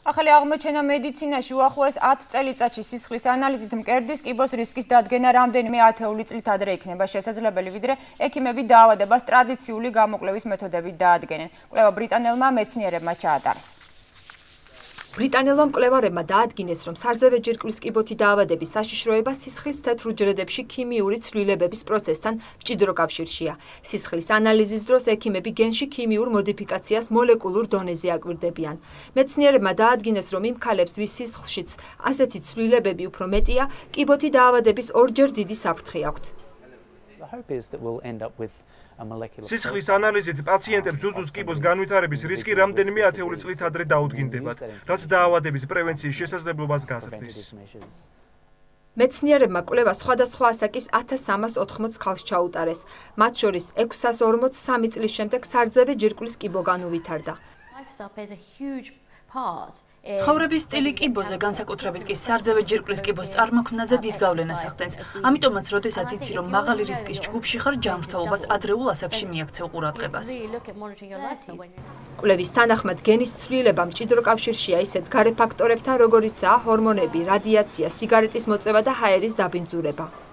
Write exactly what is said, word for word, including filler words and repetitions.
ახალი აღმოჩენა მედიცინაში უახლოეს ათ წელიწადში სისხლის ანალიზით მკერდის კიბოს რისკის დადგენა რამდენიმე ათეული წლით ადრე იქნება შესაძლებელი, ვიდრე ექიმები დაავადებას ტრადიციული გამოკვლევის მეთოდებით დაადგენენ. კვლევა ბრიტანელმა მეცნიერებმა ჩაატარეს. ბრიტანელმა მკვლევარებმა დაადგინეს, რომ სარძევე ჯირკვლის კიბოთი დაავადების საშიშროება სისხლის თეთრ უჯრედებში ქიმიური ცვლილებების პროცესთან მჭიდრო კავშირშია. სისხლის ანალიზის დროს ექიმები გენში ქიმიურ მოდიფიკაციას მოლეკულურ დონეზე აკვირდებიან. მეცნიერებმა დაადგინეს, რომ იმ ქალებს, ვის სისხლშიც ასეთი ცვლილებები უფრო მეტია, კიბოთი დაავადების ორჯერ დიდი საფრთხე აქვთ. სისხლის ანალიზით პაციენტებს ზუზუს კიბოს განვითარების რისკი რამდენიმე ათეული წლით ადრე დაუდგინდებათ, რაც დაავადების პრევენციის შესაძლებლობას გაზრდის. მეცნიერებმა კვლევა სხვადასხვა ასაკის ათას სამას ოთხმოც ქალს ჩაუტარეს. მათ შორის ექვსას ორმოც სამი წლის შემდეგ სარძევე ჯირკვლის კიბო განუვითარდა. ცხოვრების სტილი კიბოზე, განსაკუთრებით კი სარძევე ჯირკვლის კიბოს წარმოქმნაზე დიდ გავლენას ახდენს. ამიტომაც, როდესაც იცი, რომ მაღალი რისკის ჯგუფში ხარ, ჯანმრთელობას ადრეულ ასაკში მიაქცევ ყურადღებას. კვლევის თანახმად, გენის ცვლილება მჭიდრო კავშირშია ისეთ გარე ფაქტორებთან, როგორიცაა ჰორმონები, რადიაცია, სიგარეტის მოწევა და ჰაერის დაბინძურება.